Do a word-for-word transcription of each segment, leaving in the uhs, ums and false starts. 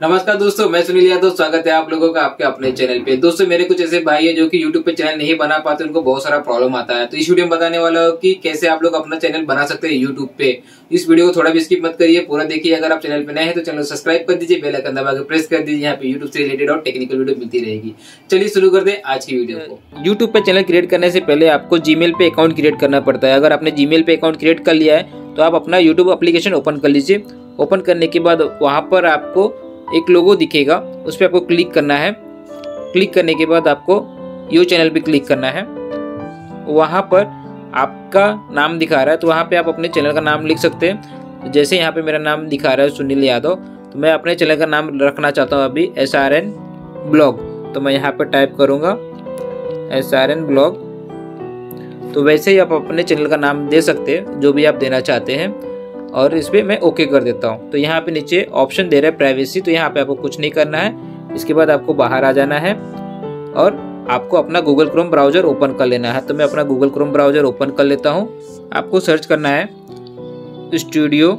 नमस्कार दोस्तों, मैं सुनील यादव। स्वागत है आप लोगों का आपके अपने चैनल पे। दोस्तों, मेरे कुछ ऐसे भाई है जो कि यूट्यूब पे चैनल नहीं बना पाते, उनको बहुत सारा प्रॉब्लम आता है। तो इस वीडियो में बताने वाला हूँ कि कैसे आप लोग अपना चैनल बना सकते हैं यूट्यूब पे। इस वीडियो को थोड़ा भी स्किप मत करिए, पूरा देखिए। अगर आप चैनल पे नए हैं तो चैनल सब्सक्राइब कर दीजिए, बेल आइकन दबा के प्रेस कर दीजिए। यहाँ पे यूट्यूब से रिलेटेड और टेक्निकल वीडियो मिलती रहेगी। चलिए शुरू कर दे आज की वीडियो को। यूट्यूब पे चैनल क्रिएट करने से पहले आपको जीमेल पे अकाउंट क्रिएट करना पड़ता है। अगर आपने जीमेल पे अकाउंट क्रिएट कर लिया है तो आप अपना यूट्यूब एप्लीकेशन ओपन कर लीजिए। ओपन करने के बाद वहाँ पर आपको एक लोगो दिखेगा, उस पर आपको क्लिक करना है। क्लिक करने के बाद आपको यो चैनल पे क्लिक करना है। वहाँ पर आपका नाम दिखा रहा है तो वहाँ पे आप अपने चैनल का नाम लिख सकते हैं। जैसे यहाँ पे मेरा नाम दिखा रहा है सुनील यादव, तो मैं अपने चैनल का नाम रखना चाहता हूँ अभी एस आर एन ब्लॉग। तो मैं यहाँ पर टाइप करूँगा एस आर एन ब्लॉग। तो वैसे ही आप अपने चैनल का नाम दे सकते हैं जो भी आप देना चाहते हैं, और इस पर मैं ओके कर देता हूँ। तो यहाँ पे नीचे ऑप्शन दे रहा है प्राइवेसी, तो यहाँ पे आपको कुछ नहीं करना है। इसके बाद आपको बाहर आ जाना है और आपको अपना गूगल क्रोम ब्राउज़र ओपन कर लेना है। तो मैं अपना गूगल क्रोम ब्राउज़र ओपन कर लेता हूँ। आपको सर्च करना है studio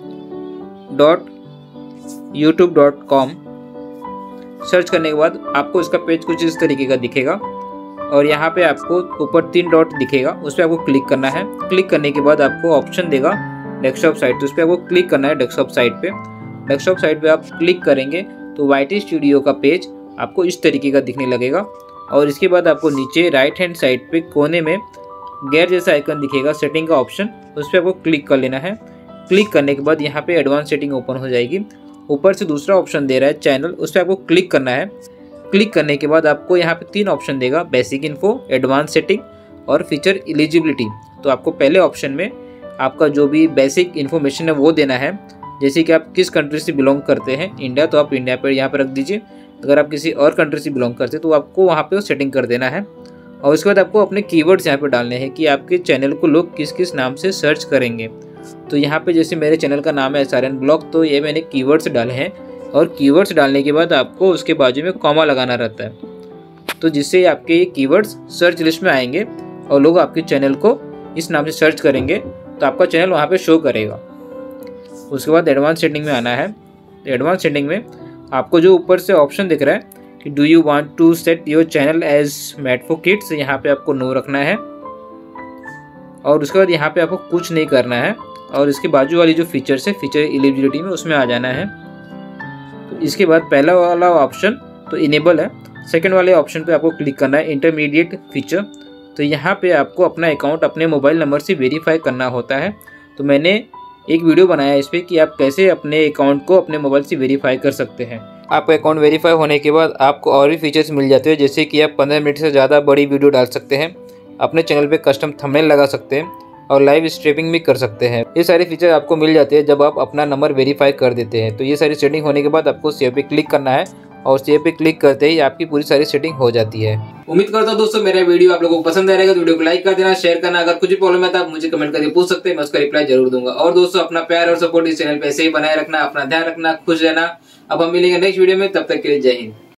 dot YouTube dot com. Search करने के बाद आपको इसका पेज कुछ इस तरीके का दिखेगा और यहाँ पे आपको ऊपर तीन डॉट दिखेगा, उस पर आपको क्लिक करना है। क्लिक करने के बाद आपको ऑप्शन देगा डेस्कटॉप साइट, तो उस पर आपको क्लिक करना है डेस्कटॉप साइट पे। डेस्कटॉप साइट पे आप क्लिक करेंगे तो वाईटी स्टूडियो का पेज आपको इस तरीके का दिखने लगेगा। और इसके बाद आपको नीचे राइट हैंड साइड पे कोने में गेयर जैसा आइकन दिखेगा, सेटिंग का ऑप्शन, उस पर आपको क्लिक कर लेना है। क्लिक करने के बाद यहाँ पे एडवांस सेटिंग ओपन हो जाएगी। ऊपर से दूसरा ऑप्शन दे रहा है चैनल, उस पर आपको क्लिक करना है। क्लिक करने के बाद आपको यहाँ पे तीन ऑप्शन देगा, बेसिक इन्फो, एडवांस सेटिंग और फीचर एलिजिबिलिटी। तो आपको पहले ऑप्शन में आपका जो भी बेसिक इन्फॉर्मेशन है वो देना है। जैसे कि आप किस कंट्री से बिलोंग करते हैं, इंडिया, तो आप इंडिया पर यहाँ पर रख दीजिए। अगर आप किसी और कंट्री से बिलोंग करते हैं तो आपको वहाँ पे सेटिंग कर देना है। और उसके बाद आपको अपने कीवर्ड्स यहाँ पे डालने हैं कि आपके चैनल को लोग किस किस नाम से सर्च करेंगे। तो यहाँ पे जैसे मेरे चैनल का नाम है एस आर एन ब्लॉग, तो ये मैंने कीवर्ड्स डाले हैं। और कीवर्ड्स डालने के बाद आपको उसके बाजू में कॉमा लगाना रहता है, तो जिससे आपके ये कीवर्ड्स सर्च लिस्ट में आएंगे और लोग आपके चैनल को इस नाम से सर्च करेंगे तो आपका चैनल वहाँ पे शो करेगा। उसके बाद एडवांस सेटिंग में आना है। एडवांस सेटिंग में आपको जो ऊपर से ऑप्शन दिख रहा है कि do you want to set your channel as made for kids, यहाँ पे आपको नो रखना है। और उसके बाद यहाँ पे आपको कुछ नहीं करना है। और इसके बाजू वाली जो फीचर्स है, फीचर एलिजिबिलिटी में, उसमें आ जाना है। तो इसके बाद पहला वाला ऑप्शन तो इनेबल है। सेकेंड वाले ऑप्शन पे आपको क्लिक करना है इंटरमीडिएट फीचर। तो यहाँ पे आपको अपना अकाउंट अपने मोबाइल नंबर से वेरीफाई करना होता है। तो मैंने एक वीडियो बनाया इस पर कि आप कैसे अपने अकाउंट को अपने मोबाइल से वेरीफाई कर सकते हैं। आपका अकाउंट वेरीफाई होने के बाद आपको और भी फीचर्स मिल जाते हैं, जैसे कि आप पंद्रह मिनट से ज़्यादा बड़ी वीडियो डाल सकते हैं, अपने चैनल पे कस्टम थंबनेल लगा सकते हैं और लाइव स्ट्रीमिंग भी कर सकते हैं। ये सारे फीचर आपको मिल जाते हैं जब आप अपना नंबर वेरीफाई कर देते हैं। तो ये सारी सेटिंग होने के बाद आपको सेव पे क्लिक करना है और सेव पे क्लिक करते ही आपकी पूरी सारी सेटिंग हो जाती है। उम्मीद करता हूँ दोस्तों मेरा वीडियो आप लोगों को पसंद आएगा, तो वीडियो को लाइक कर देना, शेयर करना। अगर कुछ भी प्रॉब्लम है तो आप मुझे कमेंट करके पूछ सकते हैं, मैं उसका रिप्लाई जरूर दूंगा। और दोस्तों, अपना प्यार और सपोर्ट इस चैनल पे ऐसे ही बनाए रखना, अपना ध्यान रखना, खुश रहना। अब हम मिलेंगे नेक्स्ट वीडियो में, तब तक के लिए जय हिंद।